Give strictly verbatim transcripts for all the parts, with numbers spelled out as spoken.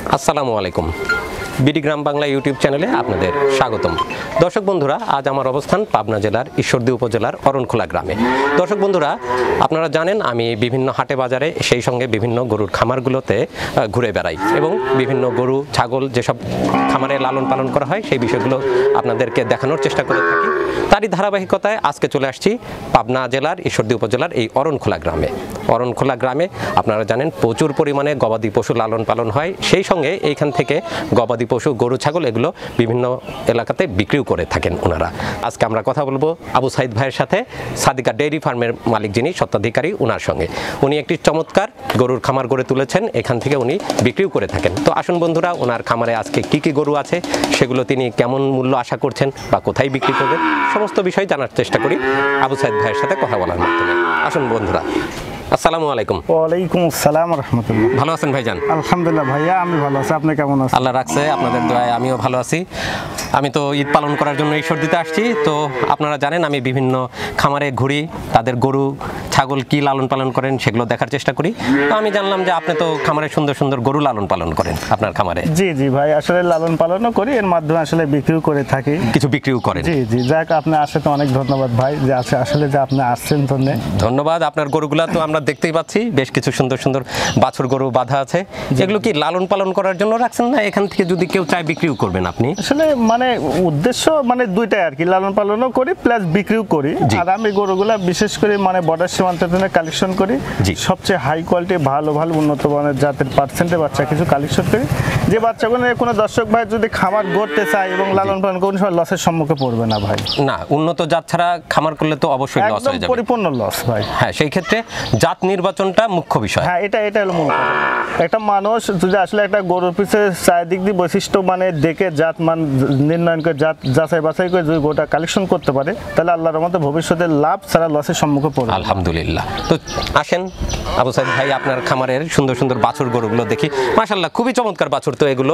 আসসালামু আলাইকুম। বিডি গ্রাম বাংলা ইউটিউব চ্যানেলে আপনাদের স্বাগতম। দর্শক বন্ধুরা, আজ আমার অবস্থান পাবনা জেলার ঈশ্বরদী উপজেলার অরণখোলা গ্রামে। দর্শক বন্ধুরা, আপনারা জানেন আমি বিভিন্ন হাটে বাজারে সেই সঙ্গে বিভিন্ন গরুর খামারগুলোতে ঘুরে বেড়াই এবং বিভিন্ন গরু ছাগল যেসব খামারে লালন পালন করা হয় সেই বিষয়গুলো আপনাদেরকে দেখানোর চেষ্টা করে থাকি। তারই ধারাবাহিকতায় আজকে চলে আসছি পাবনা জেলার ঈশ্বরদী উপজেলার এই অরণখোলা গ্রামে। অরণখোলা গ্রামে আপনারা জানেন প্রচুর পরিমাণে গবাদি পশু লালন পালন হয়, সেই সঙ্গে এইখান থেকে গবাদি পশু গরু ছাগল এগুলো বিভিন্ন এলাকাতে বিক্রিও করে থাকেন ওনারা। আজকে আমরা কথা বলবো আবু সাইদ ভাইয়ের সাথে, সাদিকা ডেইরি ফার্মের মালিক যিনি স্বত্বাধিকারী ওনার সঙ্গে। উনি একটি চমৎকার গরুর খামার গড়ে তুলেছেন, এখান থেকে উনি বিক্রিও করে থাকেন। তো আসুন বন্ধুরা, ওনার খামারে আজকে কি কি গরু আছে, সেগুলো তিনি কেমন মূল্য আশা করছেন বা কোথায় বিক্রি করবেন, সমস্ত বিষয় জানার চেষ্টা করি আবু সাইদ ভাইয়ের সাথে কথা বলার মাধ্যমে। আসুন বন্ধুরা। আসসালামু আলাইকুম। ওয়ালাইকুম আসসালাম রাহমাতুল্লাহ। ভালো আছেন ভাইজান? আলহামদুলিল্লাহ ভাইয়া, আমি ভালো আছি। আপনি কেমন আছেন? আল্লাহ রাখছে, আপনাদের দোয়ায় আমিও ভালো আছি। আমি তো ঈদ পালন করার জন্য ঈশ্বরদীতে আসছি। তো আপনারা জানেন আমি বিভিন্ন খামারে ঘুরি, তাদের গরু ছাগল কি লালন পালন করেন সেগুলো দেখার চেষ্টা করি। তো আমি জানলাম যে আপনি তো খামারে সুন্দর সুন্দর গরু লালন পালন করেন আপনার খামারে। জি জি ভাই, আসলে লালন পালনও করি, এর মাধ্যমে আসলে বিক্রিও করে থাকি। কিছু বিক্রিও করেন? জি জি। যাক, আপনি আসে তো অনেক ধন্যবাদ ভাই, যে আছে আসলে যে আপনি আসছেন। ধন্যবাদ। আপনার গরুগুলা তো আমরা দেখতেই পাচ্ছি, বেশ কিছু সুন্দর সুন্দর বাছুর গরু বাঁধা আছে। এগুলো কি লালন পালন করার জন্য রাখছেন, না এখান থেকে যদি কেউ চায় বিক্রিও করবেন আপনি? আসলে মানে উদ্দেশ্য মানে দুইটাই আর কি, লালন পালনও করি প্লাস বিক্রিও করি। আর আমি গরুগুলা বিশেষ করে মানে বর্ডার সীমান্ত কালেকশন করি, সবচেয়ে হাই কোয়ালিটি ভালো ভালো উন্নত মানের জাতের পার্সেন্টের বাচ্চা কিছু কালেকশন করি, যে বাচ্চাগুলো কোনো দর্শক ভাই যদি খামার গড়তে চায় এবং লালন পালন কোনো সময় লসের সম্মুখে পড়বে না ভাই। না, উন্নত জাত ছাড়া খামার করলে তো অবশ্যই লস হয়ে যাবে, পরিপূর্ণ লস ভাই। হ্যাঁ, সেই ক্ষেত্রে জাত নির্বাচনটা মুখ্য বিষয়। হ্যাঁ, এটা এটা হলো মূল কথা। একটা মানুষ যদি আসলে একটা গরুর পিছে চারিদিক দিয়ে বৈশিষ্ট্য মানে দেখে জাত মান নির্ণয় করে জাত যাচাই বাছাই করে যদি গরুটা কালেকশন করতে পারে, তাহলে আল্লাহর রহমতে ভবিষ্যতে লাভ ছাড়া লসের সম্মুখে পড়বে। আলহামদুলিল্লাহ। তো আসেন আবু সাইদ ভাই, আপনার খামারের সুন্দর সুন্দর বাছুর গরুগুলো দেখি। মাশাআল্লাহ, খুবই চমৎকার বাছুর তো এগুলো।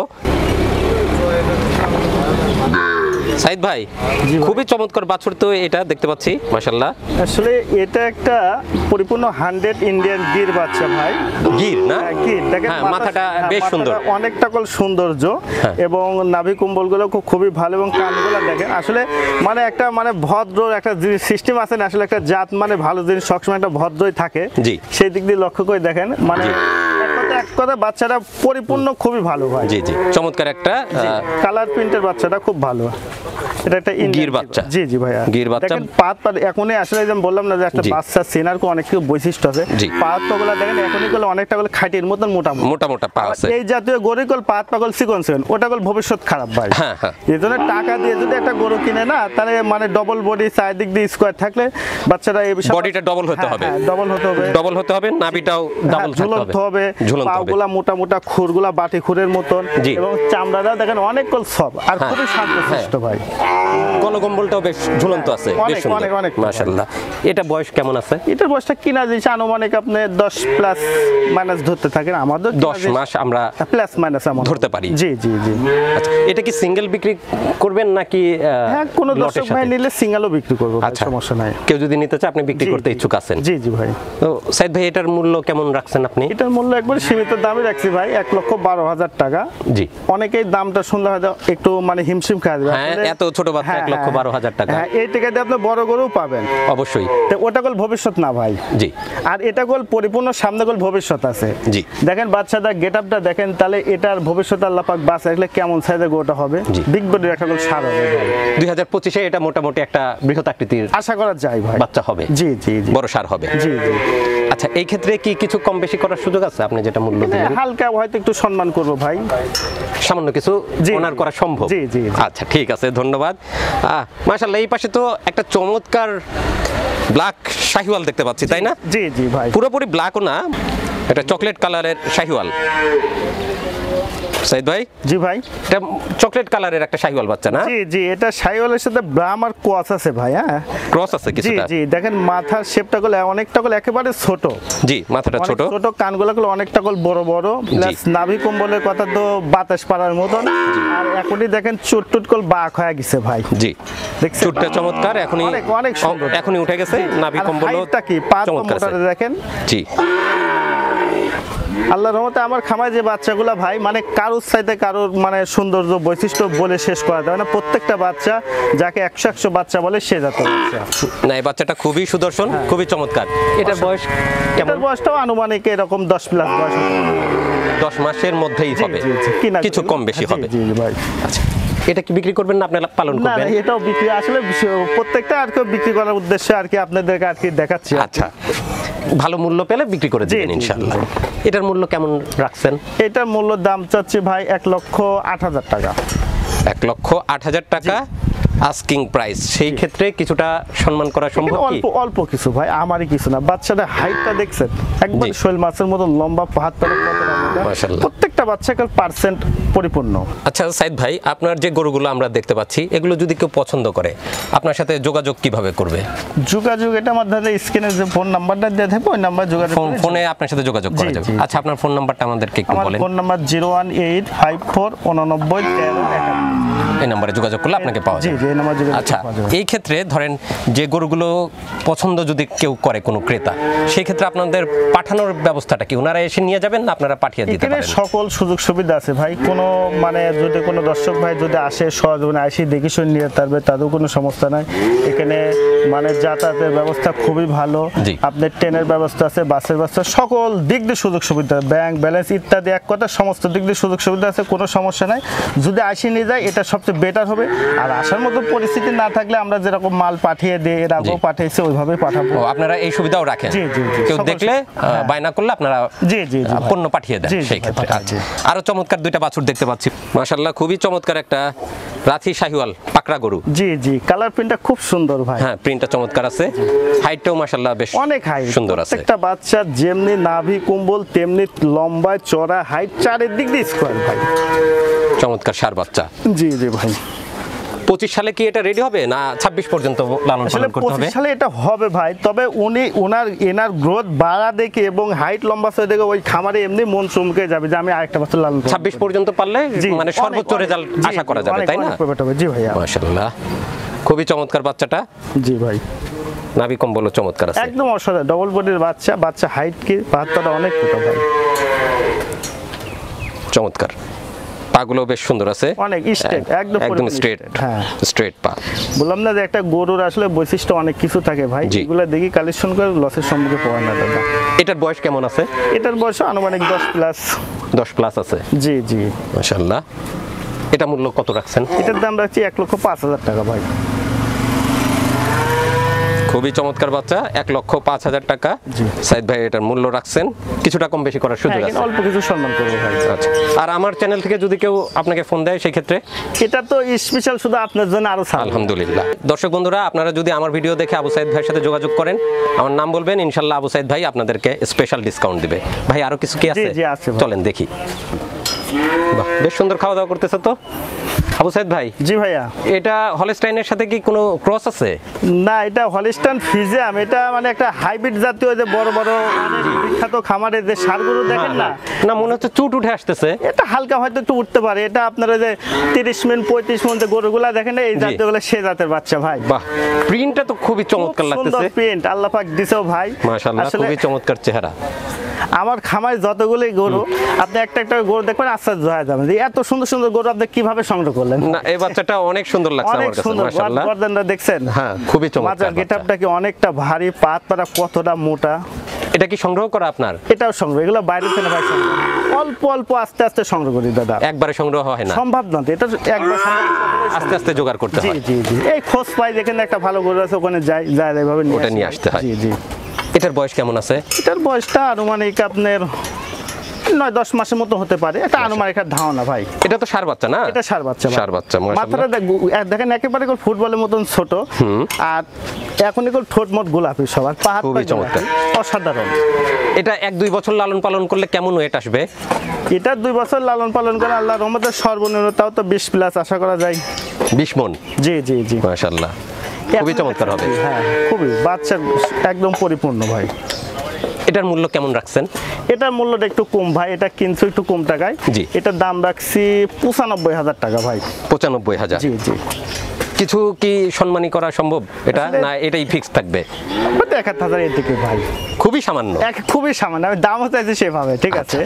সাইদ ভাই, খুবই চমৎকার বাছুর তো এটা দেখতে পাচ্ছি, মাশাআল্লাহ। আসলে এটা একটা পরিপূর্ণ হান্ড্রেড ইন্ডিয়ান গির বাচ্চা ভাই। গির না? গির। দেখেন মাথাটা বেশ সুন্দর, অনেকটা কল সৌন্দর্য, এবং নাভি কম্বলগুলো খুবই ভালো, এবং কানগুলো দেখেন আসলে মানে একটা মানে ভদ্র একটা সিস্টেম আছে না, আসলে একটা জাত মানে ভালো জিনিস সবসময় একটা ভদ্রই থাকে, সেই দিক দিয়ে লক্ষ্য করে দেখেন মানে এক কথা বাচ্চাটা পরিপূর্ণ খুবই ভালো ভাই। জি জি, চমৎকার একটা কালার প্রিন্টের বাচ্চাটা খুব ভালো। এটা একটা গির বাচ্চা। জি জি ভাইয়া, গির বাচ্চা। দেখেন পাত পাত এখনই আসলে যেমন বললাম না যে একটা বাচ্চা সেনার কো অনেক কিছু বৈশিষ্ট্য আছে। পাত পাগুলা দেখেন এখনই গুলো অনেকটা গুলো খাঁটির মতন মোটা মোটা মোটা পা আছে। এই জাতীয় গরুগুলো পাত পাগল সিকন সিকন, ওটা গল ভবিষ্যৎ খারাপ ভাই। হ্যাঁ হ্যাঁ, এজন্য টাকা দিয়ে যদি একটা গরু কিনে না, তাহলে মানে ডবল বডি চারদিক দিয়ে স্কয়ার থাকলে বাচ্চারা এই বিষয় বডিটা ডবল হতে হবে, ডবল হতে হবে, ডবল হতে হবে, নাভিটাও ডাবল ঝুলন্ত হবে, ঝুলন্ত হবে, পাগুলা মোটা মোটা, খুরগুলা বাটি খুরের মতন, এবং চামড়াটা দেখেন অনেক কল সব, আর খুবই শান্তশিষ্ট ভাই। গলকম্বলটাও বেশ ঝুলন্ত আছে, বেশ সুন্দর মাশাআল্লাহ। এটা বয়স কেমন আছে? এটার বয়সটা কিনা জিনিস আনুমানিক আপনি দশ প্লাস মাইনাস ধরতে থাকেন, আমাদের দশ মাস আমরা প্লাস মাইনাস আমরা ধরতে পারি। জি জি জি। আচ্ছা, এটা কি সিঙ্গেল বিক্রি করবেন নাকি? হ্যাঁ, কোন দর্শক ভাই নিলে সিঙ্গেলও বিক্রি করব, সমস্যা নাই। কেউ যদি নিতে চায় আপনি বিক্রি করতে ইচ্ছুক আছেন? জি জি ভাই। তো সাইদ ভাই, এটার মূল্য কেমন রাখছেন আপনি? এটার মূল্য একবার সীমিত দামে রাখছি ভাই, এক লক্ষ বারো হাজার টাকা। জি। অনেকেই দামটা শুনলে হয়তো একটু মানে হিমশিম খায় যাবে। হ্যাঁ, এত ছোট বাচ্চা এক লক্ষ বারো হাজার টাকা। হ্যাঁ, এই টাকা দিয়ে আপনি বড় গরু পাবেন অবশ্যই। তো ওটা গল ভবিষ্যৎ না ভাই। জি। আর এটা গল পরিপূর্ণ সামনে গল ভবিষ্যৎ আছে। জি। দেখেন বাচ্চাটা গেটআপটা দেখেন, তাহলে এটার ভবিষ্যৎ আল্লাহ পাক বাঁচা রাখলে কেমন সাইজের গরুটা হবে, বিগ বডির একটা গল সার হবে ভাই। দুই হাজার পঁচিশে এটা মোটামুটি একটা বৃহৎ আকৃতির আশা করা যায় ভাই, বাচ্চা হবে। জি জি জি, বড় সার হবে। জি জি। আচ্ছা, এই ক্ষেত্রে কি কিছু কম বেশি করার সুযোগ আছে? আপনি যেটা মূল্য দিলেন হালকা হয়তো একটু সম্মান করব ভাই, সামান্য কিছু ওনার করা সম্ভব। জি জি। আচ্ছা, ঠিক আছে, ধন্যবাদ। মাশাআল্লাহ, এই পাশে তো একটা চমৎকার ব্ল্যাক শাহিওয়াল দেখতে পাচ্ছি, তাই না? জি জি ভাই, পুরোপুরি ব্ল্যাকও না, এটা চকলেট কালারের শাহিওয়াল। সাইদ ভাই। জি ভাই, এটা চকলেট কালারের একটা শাহিওয়াল বাচ্চা না? জি জি, এটা শাহিওয়ালের সাথে ব্রাহ্মার ক্রস আছে ভাই। হ্যাঁ, ক্রস আছে কিছুটা। জি জি, দেখেন মাথার শেপটা গুলো অনেকটা গুলো একেবারে ছোট। জি, মাথাটা ছোট ছোট, কানগুলো গুলো অনেকটা গুলো বড় বড়, প্লাস নাভি কম্বলের কথা তো বাতাস পাড়ার মতন। আর এখনই দেখেন চুটটুট কল বাক হয়ে গেছে ভাই। জি, দেখছেন চুটটা চমৎকার, এখনই অনেক অনেক সুন্দর, এখনই উঠে গেছে। নাভি কম্বলও কি পাঁচ মোটা দেখেন। জি। আল্লাহর রহমতে আমার খামায় যে বাচ্চাগুলো ভাই মানে কারোর সাইতে কারোর মানে সৌন্দর্য বৈশিষ্ট্য বলে শেষ করা যায় না। প্রত্যেকটা বাচ্চা যাকে একশো একশো বাচ্চা বলে সে জাতের বাচ্চা। না এই বাচ্চাটা খুবই সুদর্শন, খুবই চমৎকার। এটার বয়স কেমন? এটার বয়সটাও আনুমানিক এরকম দশ প্লাস বয়স, দশ মাসের মধ্যেই হবে, জি, জি, কিনা কিছু কম বেশি জি, হবে। জি জি ভাই। আচ্ছা, এটা কি বিক্রি করবেন না আপনি পালন না করবেন? না, এটাও বিক্রি আসলে বিশ- প্রত্যেকটা আর কি বিক্রি করার উদ্দেশ্যে আর কি আপনাদেরকে আর কি দেখাচ্ছি আর কি। আচ্ছা, ভালো মূল্য পেলে বিক্রি করে জি, দিবেন জি, জি, ইনশাআল্লাহ। এটার মূল্য কেমন রাখছেন? এটার মূল্য দাম চাচ্ছি ভাই এক লক্ষ আট হাজার টাকা। এক লক্ষ আট হাজার টাকা আস্কিং প্রাইস। সেই ক্ষেত্রে কিছুটা সম্মান করা সম্ভব এখানে কি? অল্প অল্প কিছু ভাই, আমারই কিছু না। বাচ্চাটা হাইটটা দেখছেন একবার জি। শৈল মাছের মতো লম্বা, হাত পায়ের মতো লম্বা। মাশাআল্লাহ। প্রত্যেকটা বাচ্চাকার পার্সেন্ট পরিপূর্ণ। আচ্ছা সাইদ ভাই, আপনার যে গরুগুলো আমরা দেখতে পাচ্ছি এগুলো যদি কেউ পছন্দ করে আপনার সাথে যোগাযোগ কিভাবে করবে? যোগাযোগ এটা আমার দাদা স্ক্রিনে যে ফোন নাম্বারটা দিয়ে থাকবে ওই নাম্বার যোগাযোগ ফোন- করে- ফোনে আপনার সাথে যোগাযোগ করা জি, যাবে। জি, জি। আচ্ছা, আপনার ফোন নাম্বারটা আমাদেরকে একটু আমার বলেন। Phone number zero one eight five four উননব্বই তেরো একান্ন। এই নাম্বারে যোগাযোগ করলে আপনাকে পাওয়া জি যাবে। জি এই নাম্বার যোগাযোগ আচ্ছা, পাওয়া যাবে। এই ক্ষেত্রে ধরেন যে গরুগুলো পছন্দ যদি কেউ করে কোনো ক্রেতা, সেই ক্ষেত্রে আপনাদের পাঠানোর ব্যবস্থাটা কি? ওনারা এসে নিয়ে যাবেন না আপনারা পাঠিয়ে দিতে এখানে পারেন? সকল সুযোগ সুবিধা আছে ভাই। কোনো মানে যদি কোনো দর্শক ভাই যদি আসে সহজে আসি দেখে শুনে নিয়ে পারবে, তাদেরও কোনো সমস্যা নাই। এখানে মানে যাতায়াতের ব্যবস্থা খুবই ভালো। জি। আপনার ট্রেনের ব্যবস্থা আছে, বাসের ব্যবস্থা, সকল দিক দিয়ে সুযোগ সুবিধা, ব্যাংক ব্যালেন্স ইত্যাদি এক কথা সমস্ত দিক দিয়ে সুযোগ সুবিধা আছে, কোনো সমস্যা নাই। যদি আসি নিয়ে যায় এটা সবচেয়ে বেটার হবে। আর আসার মতো পরিস্থিতি না থাকলে আমরা যেরকম মাল পাঠিয়ে দিই, এর আগেও জি। পাঠিয়েছি, ওইভাবেই পাঠাবো। ও, আপনারা এই সুবিধাও রাখেন? জি, জি, জি। কেউ সকল- দেখলে আহ, বায়না করলে আপনারা জি জি জি ভাই। পণ্য পাঠিয়ে দেন জি, জি সেই ভাই, ক্ষেত্রে। পাঠাই, আচ্ছা, জি। আরো চমৎকার দুইটা বাছুর দেখতে পাচ্ছি। মাশাআল্লাহ, খুবই চমৎকার একটা রাথি শাহিওয়াল পাকড়া গরু। জি জি কালার প্রিন্টটা খুব সুন্দর ভাই। হ্যাঁ, প্রিন্টটা চমৎকার আছে, হাইটটাও মাশাআল্লাহ বেশ অনেক হাইট, সুন্দর আছে। প্রত্যেকটা বাচ্চা যেমনি নাভি কুম্বল তেমনি লম্বায় চড়া, হাইট চারিদিক দিয়ে স্কোয়ার ভাই। চমৎকার সার বাচ্চা। জি জি ভাই। পঁচিশ সালে কি এটা রেডি হবে না ছাব্বিশ পর্যন্ত লালন আসলে পালন করতে হবে? পঁচিশ সালে এটা হবে ভাই, তবে উনি ওনার এনার গ্রোথ বাড়া দেখে এবং হাইট লম্বা সে দেখে ওই খামারে এমনি মন চমকে যাবে যে আমি আরেকটা বছর লালন পালন ছাব্বিশ পর্যন্ত পারলে জি, মানে অনেক, সর্বোচ্চ অনেক, রেজাল্ট জি, আশা করা যাবে, অনেক, তাই না? অনেক profit হবে, জি ভাইয়া। মাশাআল্লাহ, খুবই চমৎকার বাচ্চাটা। জি ভাই, নাভি কম্বলও চমৎকার আছে। একদম অসাধারণ ডবল বডির বাচ্চা। বাচ্চা হাইট কি বাচ্চাটা অনেক ছোট ভাই, চমৎকার। পাগুলো বেশ সুন্দর আছে, অনেক straight, একদম একদম পরিপূর্ণ স্ট্রেট, straight, হ্যাঁ। স্ট্রেট পা। বললাম না যে একটা গরুর আসলে বৈশিষ্ট্য অনেক কিছু থাকে ভাই, জি। এগুলো দেখি কালেকশন করে লসের সম্মুখে পড়ে না দাদা। এটার বয়স কেমন আছে? এটার বয়স আনুমানিক দশ প্লাস। দশ প্লাস আছে, জি জি। মাশাআল্লাহ। এটা মূল্য কত রাখছেন? এটার দাম রাখছি এক লক্ষ পাঁচ হাজার টাকা ভাই। খুবই চমৎকার বাচ্চা, এক লক্ষ পাঁচ হাজার টাকা। জি। সাইদ ভাই এটার মূল্য রাখছেন, কিছুটা কম বেশি করার সুযোগ হ্যাঁ, আছে। এখানে অল্প কিছু সম্মান করবো ভাই। আচ্ছা, আর আমার চ্যানেল থেকে যদি কেউ আপনাকে ফোন দেয় সেই ক্ষেত্রে? এটা তো স্পেশাল শুধু আপনার জন্য আরো ছাড়। আলহামদুলিল্লাহ। দর্শক বন্ধুরা, আপনারা যদি আমার ভিডিও দেখে আবু সাইদ ভাইয়ের সাথে যোগাযোগ করেন, আমার নাম বলবেন, ইনশাল্লাহ আবু সাইদ ভাই আপনাদেরকে স্পেশাল ডিসকাউন্ট দিবে। ভাই আরো কিছু কি আছে? জি, আছে ভাই। চলেন দেখি। বাহ, বেশ সুন্দর খাওয়া দাওয়া করতেছে তো আবু সাইদ ভাই। জি ভাইয়া। এটা হলস্টাইনের সাথে কি কোনো ক্রস আছে? না, এটা হলিস্টান ফ্রিজিয়াম, এটা মানে একটা হাইব্রিড জাতীয় যে বড় বড় মানে বিখ্যাত খামারের যে সারগুলো দেখেন না, না, মনে হচ্ছে চুট উঠে আসতেছে। এটা হালকা হয়তো একটু উঠতে পারে। এটা আপনারা যে তিরিশ মিনিট পঁয়ত্রিশ মিনিট গরুগুলা দেখেন না, এই জি। জাতীয়গুলো সে জাতের বাচ্চা ভাই। বাহ, প্রিন্টটা তো খুবই চমৎকার খুব সুন্দর লাগতেছে। প্রিন্ট আল্লাহ পাক দিছেও ভাই। মাশাআল্লাহ, আসলে খুবই চমৎকার চেহারা। আমার খামারে যতগুলি গরু আপনি একটা একটা গরু দেখবেন আশ্চর্য হয়ে যাবেন যে এত সুন্দর সুন্দর গরু আপনি কিভাবে সংগ্রহ করলেন। না, এই বাচ্চাটা অনেক সুন্দর লাগছে অনেক আমার কাছে, সুন্দর মাশাআল্লাহ। গর্দানটা দেখছেন? হ্যাঁ, খুবই চমৎকার মাথার বাচ্চা। গেটআপটা কি অনেকটা ভারী, পাত পাড়া কতটা মোটা। এটা কি সংগ্রহ করা আপনার? এটাও সংগ্রহ, এগুলো বাইরে থেকে ভাই সংগ্রহ। অল্প অল্প আস্তে আস্তে সংগ্রহ করি দাদা, একবারে সংগ্রহ হয় না, সম্ভব না তো, এটা একবার সম্ভব। আস্তে আস্তে জোগাড় করতে জি হয়। জি জি, এই খোঁজ পাই যেখানে একটা ভালো গরু আছে ওখানে যাই, যাই এইভাবে ওটা নিয়ে আসতে হয়। জি জি। এটার বয়স কেমন আছে? এটার বয়সটা আনুমানিক আপনার নয় দশ মাসের মতো হতে পারে, এটা আনুমানিক একটা ধারণা ভাই। এটা তো সার বাচ্চা না? এটা সার বাচ্চা ভাই। সার বাচ্চা, মাশাআল্লাহ। মাথাটা দেখ- এক- দেখেন একেবারে গোল ফুটবলের মতন ছোট, আর এখন এগুলো ঠোঁট মোট গোলাপি সবার, পা হাত পা খুবই গোলাপি। চমৎকার। অসাধারণ। এটা এক দুই বছর লালন পালন করলে কেমন ওয়েট আসবে? এটা দুই বছর লালন পালন করে আল্লাহর রহমতে সর্বনিম্ন তাও তো বিশ প্লাস আশা করা যায়। বিশ মন, জি জি জি। মাশাআল্লাহ, খুবই চমৎকার হবে। হ্যাঁ, খুবই বাচ্চা একদম পরিপূর্ণ ভাই। এটার মূল্য কেমন রাখছেন? এটার মূল্যটা একটু কম ভাই, এটা কিনছো একটু কম টাকায়। জি। এটার দাম রাখছি পঁচানব্বই হাজার টাকা ভাই। পঁচানব্বই হাজার। জি জি। কিছু কি সম্মানী করা সম্ভব এটা, না এটাই ফিক্স থাকবে? এক হাজার এর দিকে ভাই, খুবই সামান্য, এক খুবই সামান্য, আমি দামও চাইছি সেভাবে, ঠিক আছে।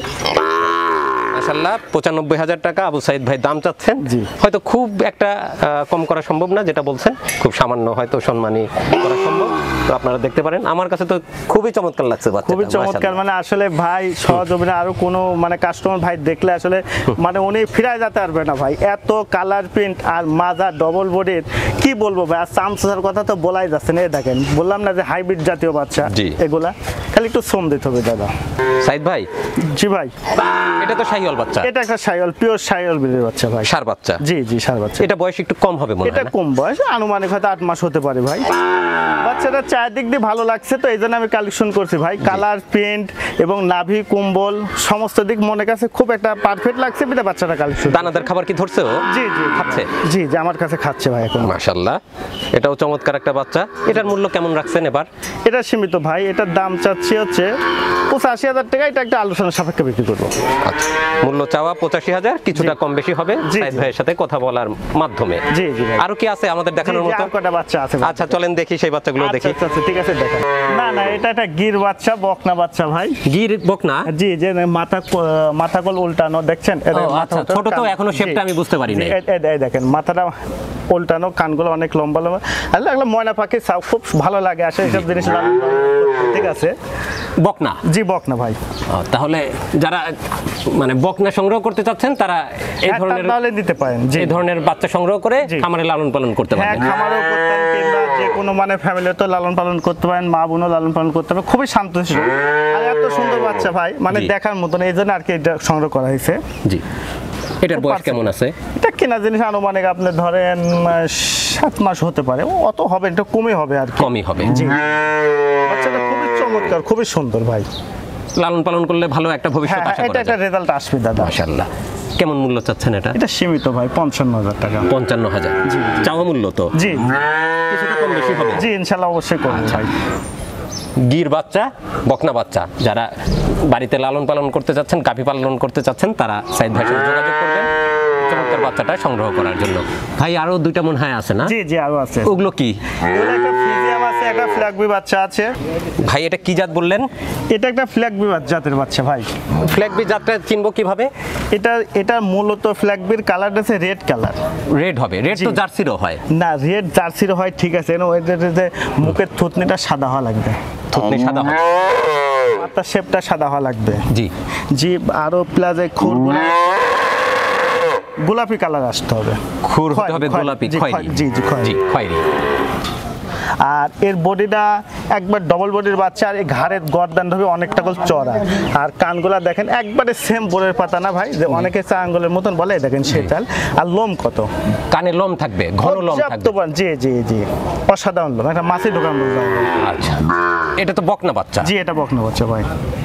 মাশাআল্লাহ, পঁচানব্বই হাজার টাকা আবু সাইদ ভাই দাম চাচ্ছেন। জি। হয়তো খুব একটা আহ, কম করা সম্ভব না, যেটা বলছেন খুব সামান্য হয়তো সম্মানী করা সম্ভব। তো আপনারা দেখতে পারেন, আমার কাছে তো খুবই চমৎকার লাগছে বাচ্চাটা, খুবই চমৎকার। মানে আসলে ভাই সহজমিনে আরো কোনো মানে কাস্টমার ভাই দেখলে আসলে মানে উনি ফিরায় যেতে পারবে না ভাই, এত কালার প্রিন্ট আর মাজা ডবল বডির কি বলবো ভাই। আর চামচার কথা তো বলাই যাচ্ছে না, এই দেখেন বললাম না যে হাইব্রিড জাতীয় বাচ্চা জি। এগুলা, খালি একটু শ্রম দিতে হবে দাদা। সাইদ ভাই, জি ভাই, এটা তো শাহিওয়াল বাচ্চা, এটা একটা শাহিওয়াল, পিওর শাহিওয়াল ব্রিডের বাচ্চা ভাই, ষাঁড় বাচ্চা। জি জি ষাঁড় বাচ্চা। এটা বয়স একটু কম হবে মনে এটা হয় না? কম বয়স, আনুমানিক হয়তো আট মাস হতে পারে ভাই। বাচ্চাটা চারদিক দিয়ে ভালো লাগছে, তো এই জন্য আমি কালেকশন করছি ভাই। কালার প্রিন্ট এবং নাভি কুম্বল সমস্ত দিক মনে কাছে খুব একটা পারফেক্ট লাগছে, বিধা বাচ্চাটা কালেকশন। দানাদার খাবার কি ধরছে ও? জি জি খাচ্ছে? জি জি আমার কাছে খাচ্ছে ভাই এখন। মাশাআল্লাহ, এটাও চমৎকার একটা বাচ্চা। এটার মূল্য কেমন রাখছেন এবার? এটা সীমিত ভাই, এটার দাম চাচ্ছি হচ্ছে পঁচাশি হাজার টাকা, এটা একটা আলোচনা সাপেক্ষে বিক্রি করবো। আচ্ছা, মূল্য চাওয়া পঁচাশি হাজার, কিছুটা কম বেশি হবে জি, সাইদ জি। ভাইয়ের সাথে কথা বলার মাধ্যমে। জি জি ভাই। আরো কি আছে আমাদের দেখানোর জি, জি, মতো? আর কটা বাচ্চা আছে ভাই। আচ্ছা চলেন দেখি সেই বাচ্চাগুলো আচ্ছা, দেখি। আচ্ছা, আচ্ছা, ঠিক আছে দেখেন। না না এটা একটা গির বাচ্চা, বকনা বাচ্চা ভাই। গির বকনা? জি, যে মাথা মাথা কল উল্টানো দেখছেন, ও, আচ্ছা, ছোট তো এখনো শেপটা আমি বুঝতে পারি নাই। এই দেখেন মাথাটা উল্টানো, কানগুলো অনেক লম্বা লম্বা, আর লাগলো ময়না পাখি সাউ, খুব ভালো লাগে আসলে এইসব জিনিস লালন পালন করতে, ঠিক আছে। বকনা? জি বকনা ভাই। ও, তাহলে যারা মানে বকনা সংগ্রহ করতে চাচ্ছেন তারা এই হ্যাঁ, ধরনের তাহলে নিতে পারেন। জি, এই ধরনের বাচ্চা সংগ্রহ করে জি। খামারে লালন পালন করতে হ্যাঁ পারবেন। খামারও করতেন কিংবা যে কোনো মানে ফ্যামিলিতে লালন পালন করতে পারেন, মা বোনও লালন পালন করতে পারেন, খুবই শান্তশিষ্ট আর এত সুন্দর বাচ্চা ভাই, মানে জি। দেখার মতন, এই জন্য আর কি এটা সংগ্রহ করা হয়েছে। জি। এটার বয়স কেমন আছে? এটা কেনা জিনিস আনুমানিক আপনি ধরেন আহ, সাত মাস হতে পারে, অত হবে, এটা কমই হবে আর কি। কমই হবে। জি, বাচ্চাটা খুবই চমৎকার, খুবই সুন্দর ভাই। লালন পালন করলে ভালো একটা ভবিষ্যৎ হ্যাঁ আশা এটা করা একটা যায়। রেজাল্ট আসবে দাদা। মাশাআল্লাহ। কেমন মূল্য চাচ্ছেন এটা? এটা সীমিত ভাই, পঞ্চান্ন হাজার টাকা। পঞ্চান্ন হাজার চাওয়া মূল্য তো? জি কিছুটা কম বেশি হবে। জি ইনশাল্লাহ অবশ্যই করবো ভাই। গির বাচ্চা, বকনা বাচ্চা যারা বাড়িতে লালন পালন করতে চাচ্ছেন, গাভী পালন করতে চাচ্ছেন, তারা সাইদ ভাইয়ের সাথে যোগাযোগ করবেন চমৎকার বাচ্চাটা সংগ্রহ করার জন্য। ভাই আরো দুইটা মনে হয় আছে না? জি জি আরো আছে। ওগুলো কি? এগুলো একটা ফ্রিজিয়াম আছে, একটা ফ্ল্যাগবি বাচ্চা আছে। ভাই এটা কি জাত বললেন? এটা একটা ফ্ল্যাগবি জাতের বাচ্চা ভাই। ফ্ল্যাগবি জাতটা চিনবো কিভাবে? এটা এটা মূলত ফ্ল্যাগবির কালার আছে রেড কালার। রেড হবে? রেড তো জি। জার্সিরও হয়। না রেড জার্সির হয়, ঠিক আছে, এনো এদের যে মুখের থুতনিটা সাদা হওয়া লাগবে, থুতনি সাদা হয়। মাথার শেপটা সাদা হওয়া লাগবে। জি। জি, আরো প্লাজে খুরগুলো গোলাপি কালার আসতে হবে, খুর হতে হবে খয়েরি, গোলাপি, জি, খয়েরি। জি জি খয়েরি। জি, খয়েরি। আর এর বডিটা একবার ডবল বডির বাচ্চা, আর এই ঘাড়ের গর্দান হবে অনেকটা করে চড়া, আর কানগুলা দেখেন একবারে সেম বোরের পাতা না ভাই, যে অনেকে চা আঙ্গুলের মতন বলে, দেখেন সেটাল। আর লোম কত, কানে লোম থাকবে, ঘন লোম পর্যাপ্ত থাকবে। পরিমাণ, জি জি জি অসাধারণ লোম, একটা মাছি ঢোকান বোঝা যায়। আচ্ছা, এটা তো বকনা বাচ্চা। জি এটা বকনা বাচ্চা ভাই।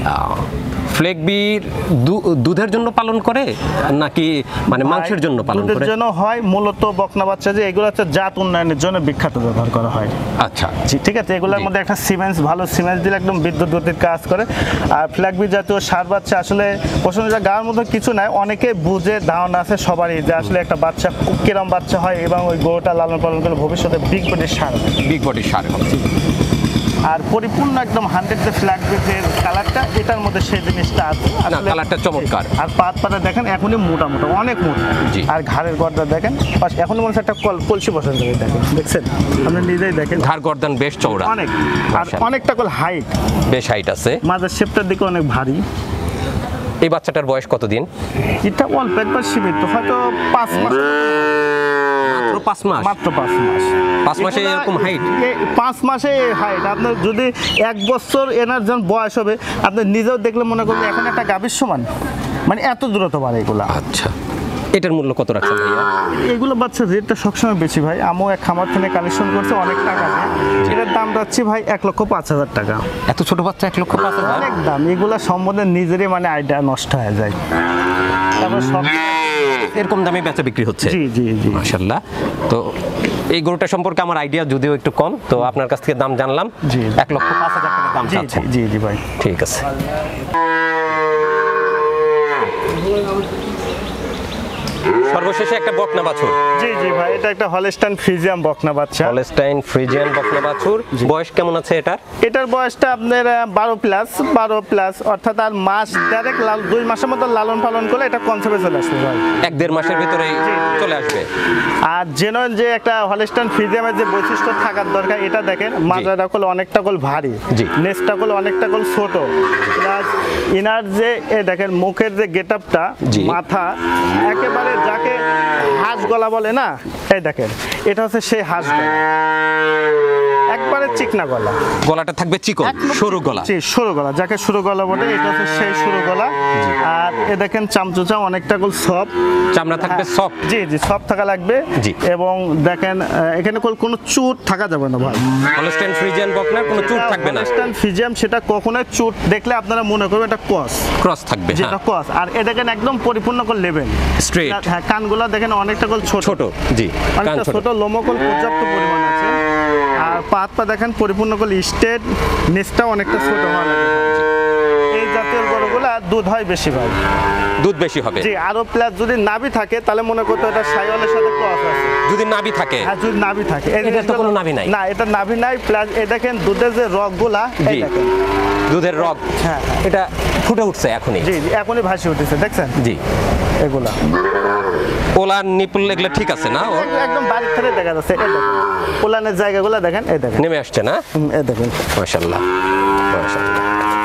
ফ্লেগবির দুধের জন্য পালন করে নাকি মানে মাংসের জন্য পালন দুধের করে? জন্য হয় মূলত বকনা বাচ্চা, যে এগুলো হচ্ছে জাত উন্নয়নের জন্য বিখ্যাত ব্যবহার করা হয়। আচ্ছা জি ঠিক আছে, এগুলোর জি। মধ্যে একটা সিমেন্স, ভালো সিমেন্স দিলে একদম বিদ্যুৎ গতির কাজ করে। আর ফ্ল্যাগবি জাতীয় ষাঁড় বাচ্চা আসলে প্রশ্নটা গাওয়ার মধ্যে কিছু নাই, অনেকে বুঝে ধারণা আছে সবারই যে আসলে একটা বাচ্চা কিরম বাচ্চা হয় এবং ওই গরুটা লালন পালন করে ভবিষ্যতে বিগ বডির ষাঁড়। বিগ বডির ষাঁড় হবে। আর পরিপূর্ণ একদম হান্ড্রেড যে ফ্ল্যাগবি যে কালারটা, এটার মধ্যে সেই জিনিসটা আছে না, আসলে। কালারটা চমৎকার। আর পাত পাতা দেখেন এখনই মোটা মোটা, অনেক মোটা। জি। আর ঘাড়ের গর্দা দেখেন, পাশ- এখনই মনে হচ্ছে একটা কল কলসি বসান করে দেখেন, দেখছেন আপনি নিজেই দেখেন, ঘাড় গর্দান বেশ চওড়া, অনেক। আর মাশাআল্লাহ। অনেকটা কল হাইট, বেশ হাইট আছে। মাঝের শেপটার দিকে অনেক ভারী। এই বাচ্চাটার বয়স কতদিন? এটা অল্প একবার সীমিত, হয়তো পাঁচ মাস, মাত্র পাঁচ মাস? মাত্র পাঁচ মাস। পাঁচ মাসে এগুলা- এরকম হাইট? এই পাঁচ মাসে হাইট, আপনার যদি এক বছর এনার যখন বয়স হবে, আপনি নিজেও দেখলে মনে করবেন এখন একটা গাভীর সমান, মানে এত দূরত্ব বাড়ে এগুলা। আচ্ছা, এটার মূল্য কত রাখছেন ভাইয়া? এগুলো বাচ্চার রেটটা সবসময় বেশি ভাই, আমিও এক খামার থেকে কালেকশন করছে অনেক টাকা দিয়ে। এটার দাম যাচ্ছে ভাই এক লক্ষ পাঁচ হাজার টাকা। এত ছোট বাচ্চা এক লক্ষ পাঁচ হাজার? অনেক দাম, এগুলা সম্বন্ধে নিজেরই মানে আইডিয়া নষ্ট হয়ে যায়। তারপর সব এরকম দামে বেচা বিক্রি হচ্ছে? জি জি জি মাশাআল্লাহ। তো এই গরুটা সম্পর্কে আমার আইডিয়া যদিও একটু কম, তো আপনার কাছ থেকে দাম জানলাম। জি। এক লক্ষ পাঁচ হাজার টাকা দাম জি চাচ্ছেন? জি জি ভাই। ঠিক আছে। সর্বশেষে একটা বকনা বাছুর। জি জি ভাই, এটা একটা হলস্টাইন ফ্রিজিয়ান বকনা বাচ্চা। হলস্টাইন ফ্রিজিয়ান বকনা বাছুর, বয়স কেমন আছে এটার? এটার বয়সটা আপনার বারো প্লাস বারো প্লাস অর্থাৎ আর মাস ডাইরেক্ট লাল দুই মাসের মতো লালন পালন করলে এটা কনসেপ্টে চলে আসবে ভাই। এক দেড় মাসের ভিতরে চলে আসবে। আর জেনুইন যে একটা হলস্টাইন ফ্রিজিয়ামের যে বৈশিষ্ট্য থাকার দরকার, এটা দেখেন মাজাটা কল অনেকটা কল ভারী, জি। নেসটা কল অনেকটা কল ছোট, প্লাস ইনার যে এ দেখেন মুখের যে গেটআপটা, জি। মাথা একেবারে যাকে হাঁস গলা বলে না, এই দেখেন এটা হচ্ছে সেই হাঁস গলা, একবারে চিকনা গলা। গলাটা থাকবে চিকন, সরু গলা। জি, সরু গলা, যাকে সরু গলা বলে, এটা হচ্ছে সেই সরু গলা। আর এ দেখেন চামচুচা অনেকটা কল সফট, চামড়া থাকবে সফট। জি জি সফট থাকা লাগবে। জি। এবং দেখেন আহ, এখানে কল কোনো চুট থাকা যাবে না ভাই। হলস্টাইন ফ্রিজিয়ান বকনার কোনো চুট থাকবে না। হলস্টাইন ফ্রিজিয়ান সেটা কখনোই চুট দেখলে আপনারা মনে করবেন এটা ক্রস, ক্রস থাকবে, যেটা ক্রস। আর এ দেখেন একদম পরিপূর্ণ কল লেভেল, স্ট্রেট। হ্যাঁ, কানগুলা দেখেন অনেকটা কল ছোট ছোট, জি, কান অনেকটা ছোট। ছোট, লোমকল পর্যাপ্ত পরিমাণ আছে। আর পাত পা দেখেন পরিপূর্ণ কল স্টেট, নেসটাও অনেকটা ছোট হওয়া লাগে। এই জাতীয় গরুগুলা দুধ হয় বেশি ভাই, দুধ বেশি হবে। জি। আরো প্লাস যদি নাভি থাকে তাহলে মনে করতে এটা সাইওয়ালের সাথে ক্রস আছে। যদি নাভি থাকে, হ্যাঁ, যদি নাভি থাকে। এই এটার তো জিনিসগুলো- কোনো নাভি নাই। না, এটা নাভি নাই। প্লাস এই দেখেন দুধের যে রগগুলা, এই জি। দেখেন, দুধের রগ, হ্যাঁ এটা ফুটে উঠছে এখনই। জি জি, এখনই ভাসি উঠেছে, দেখছেন জি। এগুলা ওলান নিপুল এগুলো ঠিক আছে না? ও এক- একদম বাড়ির থেকে দেখা যাচ্ছে। এই দেখেন পোলানের জায়গাগুলো দেখেন, এই দেখেন, নেমে আসছে না? হুম, এই দেখেন। মাশাআল্লাহ, মাশাআল্লাহ।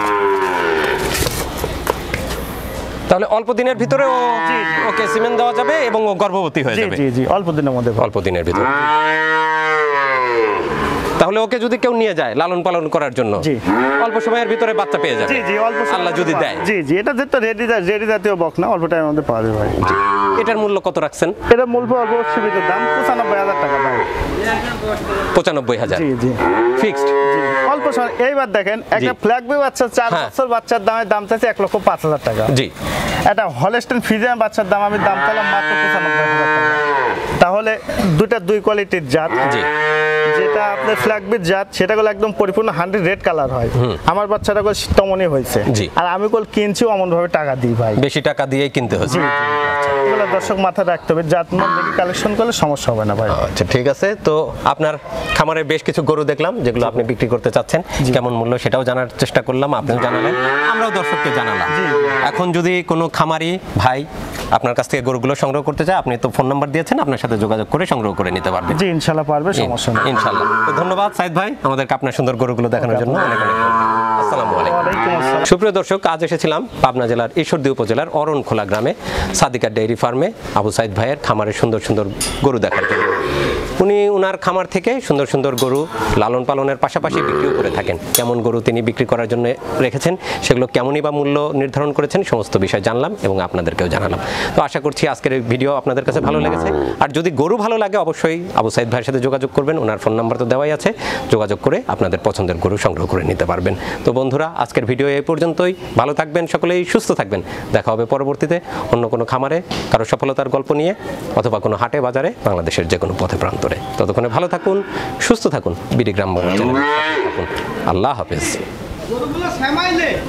তাহলে অল্প দিনের ভিতরে ও জি, জি। ওকে সিমেন্ট দেওয়া যাবে এবং ও গর্ভবতী হয়ে জি যাবে জি জি, অল্প দিনের মধ্যে ভাই। অল্প দিনের ভিতরে। তাহলে ওকে যদি কেউ নিয়ে যায় লালন পালন করার জন্য, জি। অল্প সময়ের ভিতরে বাচ্চা পেয়ে যাবে। জি জি, অল্প সময়ের আল্লাহ যদি মধ্যে দেয়। পাওয়া- জি জি, এটা যেটা রেডি রেডি জাতীয় বক না, অল্প টাইমের মধ্যে পাওয়া যাবে ভাই। এটার মূল্য কত রাখছেন? এটা মূল্য অল্প সীমিত দাম পঁচানব্বই হাজার টাকা ভাই। পঁচানব্বই হাজার জি জি ফিক্সড। জি, অল্প সময়। এইবার দেখেন একটা জি। ফ্ল্যাগবি বাচ্চা চার হ্যাঁ। বছর বাচ্চার দামের দাম চাইছে এক লক্ষ পাঁচ হাজার টাকা। জি। একটা হলস্টাইন ফ্রিজিয়ান বাচ্চার দাম আমি দাম পেলাম মাত্র পঁচানব্বই হাজার টাকা। তাহলে দুইটা দুই কোয়ালিটির জাত। জি। যেটা আপনার ফ্ল্যাগবির জাত সেটা গুলো একদম পরিপূর্ণ হান্ড্রেড রেড কালার হয়। আমার বাচ্চাটা গুলো তেমনই হয়েছে। জি। আর আমি কল কিনছি অমন ভাবে টাকা দিই ভাই। বেশি টাকা দিয়েই কিনতে হচ্ছে। জি এগুলো দর্শক মাথায় রাখতে হবে, জাত মান দেখে কালেকশন করলে সমস্যা হবে না ভাই। আচ্ছা, ঠিক আছে। তো আপনার খামারে বেশ কিছু গরু দেখলাম যেগুলো আপনি বিক্রি করতে চাচ্ছেন, কেমন মূল্য সেটাও জানার চেষ্টা করলাম, আপনিও জানালেন, আমরাও দর্শককে জানালাম। এখন যদি কোনো খামারি ভাই আপনার কাছ থেকে গরুগুলো সংগ্রহ করতে চায়, আপনি তো ফোন নাম্বার দিয়েছেন, আপনার সাথে যোগাযোগ করে সংগ্রহ করে নিতে পারবেন। জি ইনশাল্লাহ পারবে, সমস্যা নেই। ইনশাআল্লাহ। তো ধন্যবাদ সাইদ ভাই আমাদেরকে আপনার সুন্দর গরুগুলো দেখানোর জন্য। অনেক অনেক ধন্যবাদ। আসসালামু আলাইকুম। ওয়ালাইকুম আসসালাম। সুপ্রিয় দর্শক, আজ এসেছিলাম পাবনা জেলার ঈশ্বরদী উপজেলার অরণখোলা গ্রামে সাদিকা ডেইরি ফার্মে আবু সাইদ ভাইয়ের খামারে সুন্দর সুন্দর গরু দেখার জন্য। উনি উনার খামার থেকে সুন্দর সুন্দর গরু লালন পালনের পাশাপাশি বিক্রিও করে থাকেন। কেমন গরু তিনি বিক্রি করার জন্য রেখেছেন, সেগুলো কেমনই বা মূল্য নির্ধারণ করেছেন, সমস্ত বিষয় জানলাম এবং আপনাদেরকেও জানালাম। তো আশা করছি আজকের এই ভিডিও আপনাদের কাছে ভালো লেগেছে। আর যদি গরু ভালো লাগে অবশ্যই আবু সাইদ ভাইয়ের সাথে যোগাযোগ করবেন, ওনার ফোন নাম্বার তো দেওয়াই আছে, যোগাযোগ করে আপনাদের পছন্দের গরু সংগ্রহ করে নিতে পারবেন। তো বন্ধুরা, আজকের ভিডিও এই পর্যন্তই। ভালো থাকবেন, সকলেই সুস্থ থাকবেন। দেখা হবে পরবর্তীতে অন্য কোনো খামারে কারো সফলতার গল্প নিয়ে, অথবা কোনো হাটে বাজারে, বাংলাদেশের যে কোনো পথে প্রান্তরে। ততক্ষণে ভালো থাকুন, সুস্থ থাকুন, বিডি গ্রাম বাংলা চ্যানেলের সাথে থাকুন। আল্লাহ হাফেজ।